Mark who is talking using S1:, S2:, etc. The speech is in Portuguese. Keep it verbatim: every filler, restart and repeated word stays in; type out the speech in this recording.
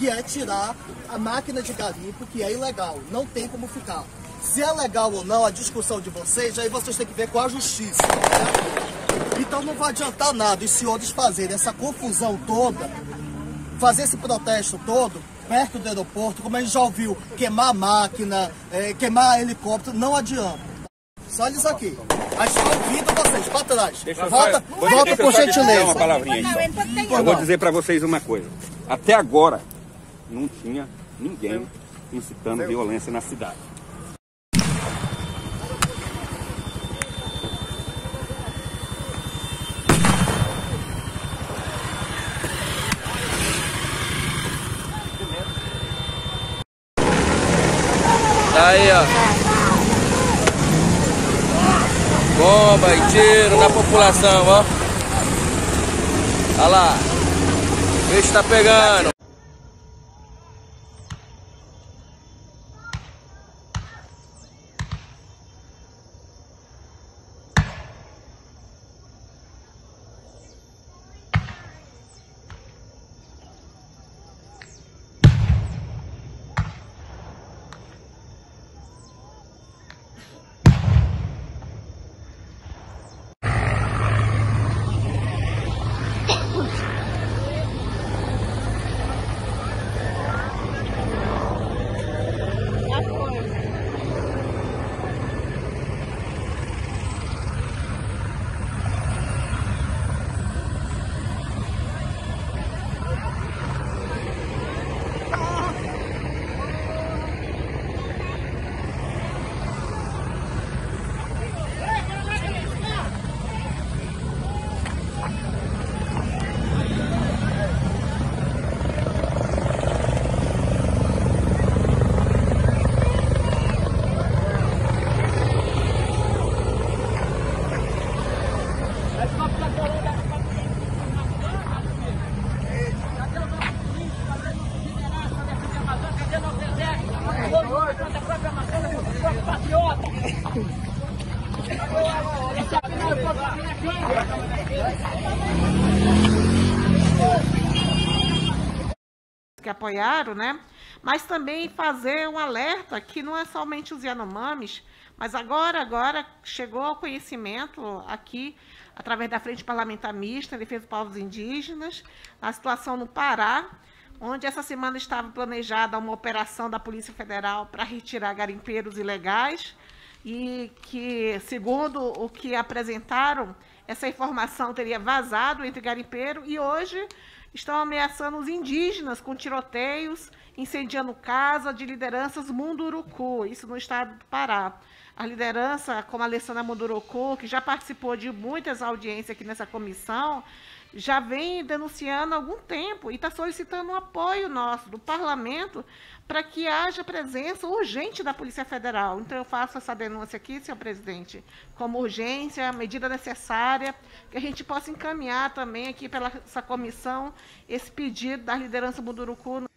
S1: que é tirar a máquina de garimpo, que é ilegal, não tem como ficar. Se é legal ou não, a discussão de vocês, aí vocês têm que ver com a justiça. Né? Então não vai adiantar nada os senhores fazerem essa confusão toda, fazer esse protesto todo, perto do aeroporto, como a gente já ouviu, queimar máquina, é, queimar helicóptero, não adianta. Só eles aqui. A gente convida vocês para trás.
S2: Deixa
S1: volta
S2: só,
S1: volta por gentileza.
S2: Uma palavrinha aí só. Eu vou dizer para vocês uma coisa. Até agora, não tinha ninguém incitando violência na cidade.
S3: Aí, ó. Bomba e tiro na população, ó. Olha lá. O bicho tá pegando.
S4: Que apoiaram, né? Mas também fazer um alerta que não é somente os Yanomamis, mas agora, agora chegou ao conhecimento aqui, através da Frente Parlamentar Mista, Defesa dos Povos Indígenas, a situação no Pará, onde essa semana estava planejada uma operação da Polícia Federal para retirar garimpeiros ilegais, e que, segundo o que apresentaram, essa informação teria vazado entre garimpeiro, e hoje estão ameaçando os indígenas com tiroteios, incendiando casa de lideranças Munduruku, isso no estado do Pará. A liderança, como a Alessandra Munduruku, que já participou de muitas audiências aqui nessa comissão, já vem denunciando há algum tempo e está solicitando um apoio nosso, do parlamento, para que haja presença urgente da Polícia Federal. Então, eu faço essa denúncia aqui, senhor presidente, como urgência, medida necessária, que a gente possa encaminhar também aqui pela essa comissão esse pedido da liderança Munduruku.